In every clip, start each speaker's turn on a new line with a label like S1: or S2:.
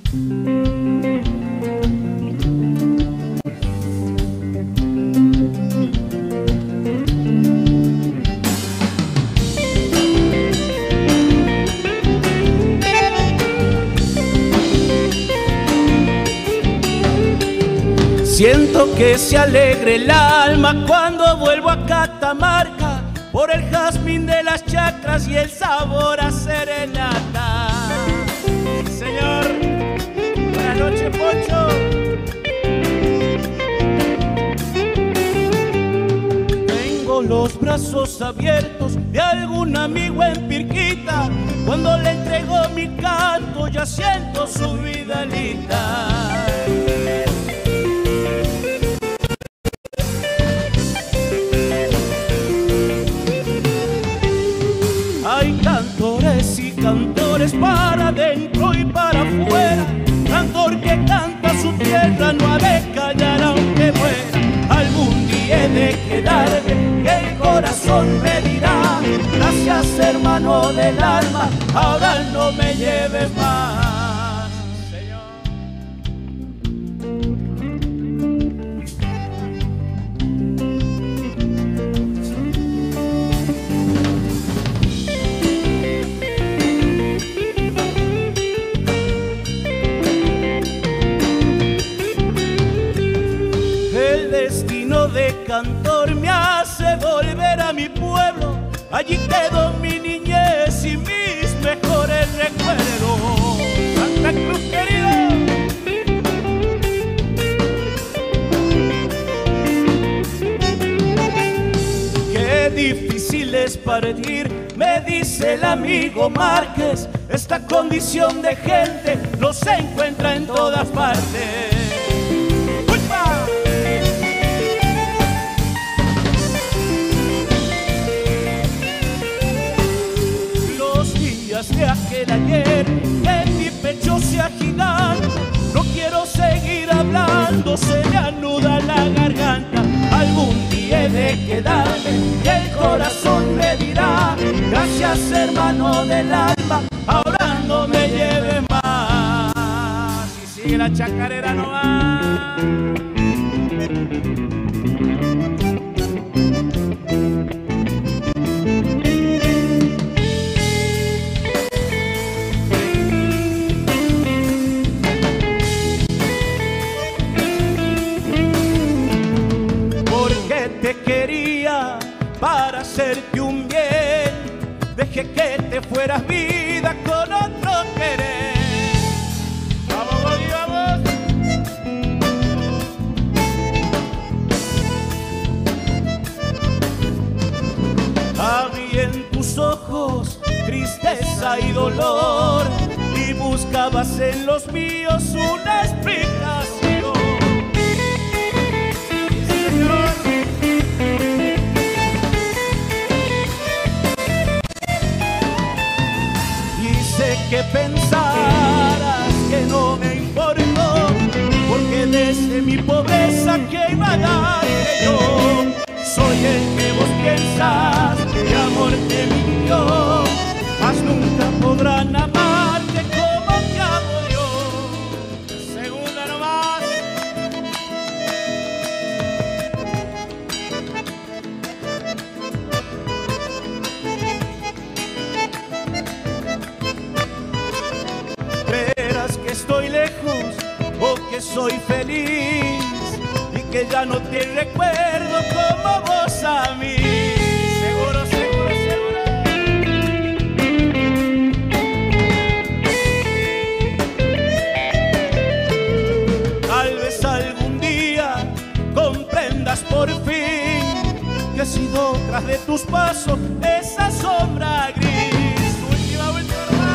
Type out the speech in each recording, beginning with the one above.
S1: Siento que se alegre el alma cuando vuelvo a Catamarca, por el jazmín de las chacras y el sabor a serenata. Sí, señor. Buenas noches, Poncho. Tengo los brazos abiertos de algún amigo en Pirquita. Cuando le entrego mi canto ya siento su vidalita. Hay cantores y cantores para adentro y para afuera. Cantor que canta su tierra no ha de callar aunque muera. Algún día he de quedarme, que el corazón me dirá: gracias, hermano del alma, ahora no me lleves más, Señor. El destino de cantor me hace volver a mi pueblo. Allí quedó mi niñez y mis mejores recuerdos. Santa Cruz, querido. Qué difícil es partir, me dice el amigo Márquez. Esta condición de gente no se encuentra en todas partes. De aquel ayer en mi pecho se agitan. No quiero seguir hablando, se me anuda la garganta. Algún día he de quedarme y el corazón me dirá: gracias, hermano del alma, ahora no me lleve más. Y sigue la chacarera nomás. Te quería para hacerte un bien, dejé que te fueras vida con otro querer. Vamos, vamos, vamos. Había en tus ojos tristeza y dolor, y buscabas en los míos una explicación. Que pensaras que no me importó, porque desde mi pobreza que iba a darte yo. Soy el que vos piensas, mi amor te mintió, mas nunca podrán amarte como te amo yo. Segunda nomás. Que estoy lejos o que soy feliz y que ya no te recuerdo como vos a mí. Seguro, seguro, seguro. Tal vez algún día comprendas por fin que he sido tras de tus pasos esa sombra gris. Última, última.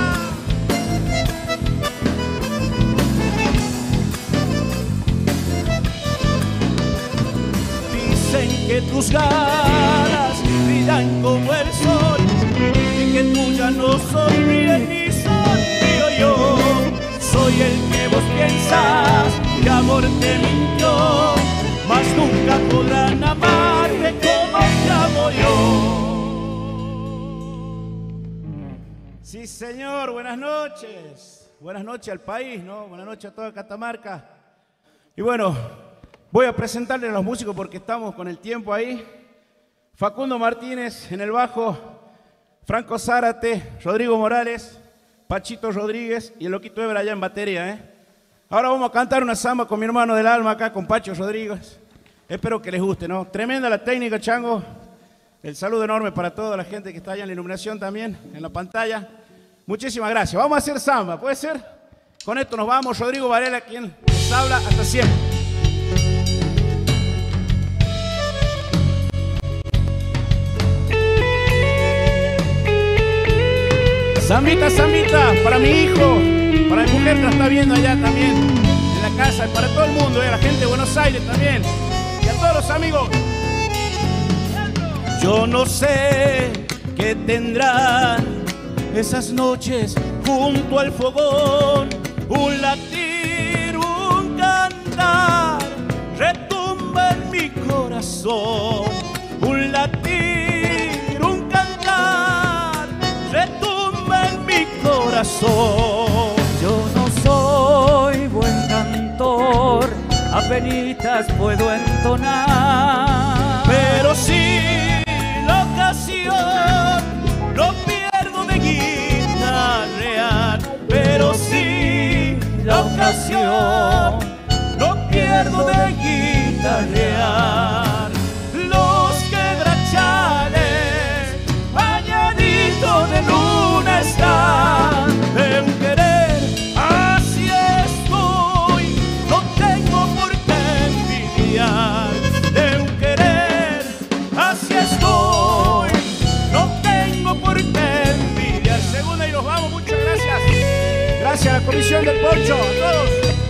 S1: Dicen que tus ganas brillan como el sol y que tú ya no sonríes ni sonrío yo. Soy el que vos piensas, mi amor te mintió, mas nunca podrán amarte como te amo yo. Sí, señor, buenas noches. buenas noches al país, ¿no? Buenas noches a toda Catamarca. Y bueno, voy a presentarles a los músicos porque estamos con el tiempo ahí. Facundo Martínez en el bajo, Franco Zárate, Rodrigo Morales, Pachito Rodríguez y el Loquito Ebra allá en batería, ¿eh? Ahora vamos a cantar una samba con mi hermano del alma acá, con Pacho Rodríguez. Espero que les guste, ¿no? Tremenda la técnica, Chango. El saludo enorme para toda la gente que está allá en la iluminación también, en la pantalla. Muchísimas gracias. Vamos a hacer samba, ¿puede ser? Con esto nos vamos. Rodrigo Varela, quien les habla. Hasta siempre. Zambita, zambita, para mi hijo, para mi mujer que nos está viendo allá también, en la casa, y para todo el mundo, la gente de Buenos Aires también, y a todos los amigos. Yo no sé qué tendrán esas noches junto al fogón, un latir, un cantar, retumba en mi corazón, un latir, un cantar, retumba en mi corazón.
S2: Yo no soy buen cantor, apenitas puedo entonar,
S1: pero sí la ocasión no pierdo de guitarrear, pero sí la ocasión no pierdo de guitarrear. Los quebrachales bañaditos de luna están de un querer, así estoy, no tengo por qué envidiar. De un querer, así estoy, no tengo por qué envidiar. Segunda y nos vamos, muchas gracias. Gracias a la Comisión del Poncho, a todos.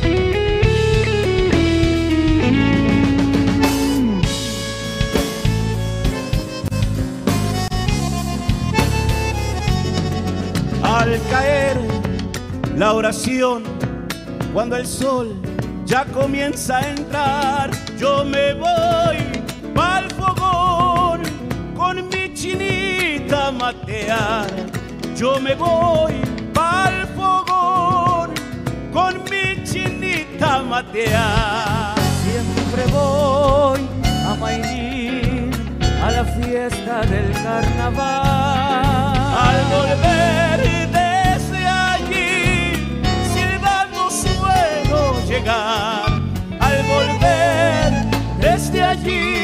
S1: Al caer la oración, cuando el sol ya comienza a entrar, yo me voy pa'l fogón con mi chinita a matear. Yo me voy pa'l fogón con mi chinita a matear.
S2: siempre voy a Mailín, a la fiesta del carnaval.
S1: Al volver desde allí, silbando suelo llegar. Al volver desde allí,